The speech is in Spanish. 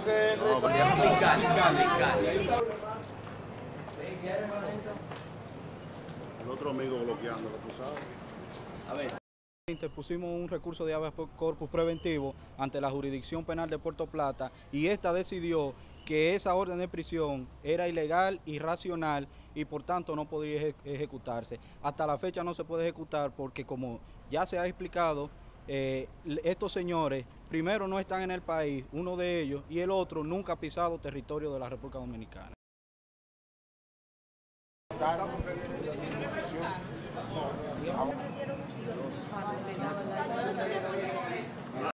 que el otro amigo bloqueándolo, tú sabes. A ver. Interpusimos un recurso de habeas corpus preventivo ante la Jurisdicción Penal de Puerto Plata y esta decidió que esa orden de prisión era ilegal, irracional y por tanto no podía ejecutarse. Hasta la fecha no se puede ejecutar porque, como ya se ha explicado, estos señores primero no están en el país, uno de ellos, y el otro nunca ha pisado territorio de la República Dominicana. Estamos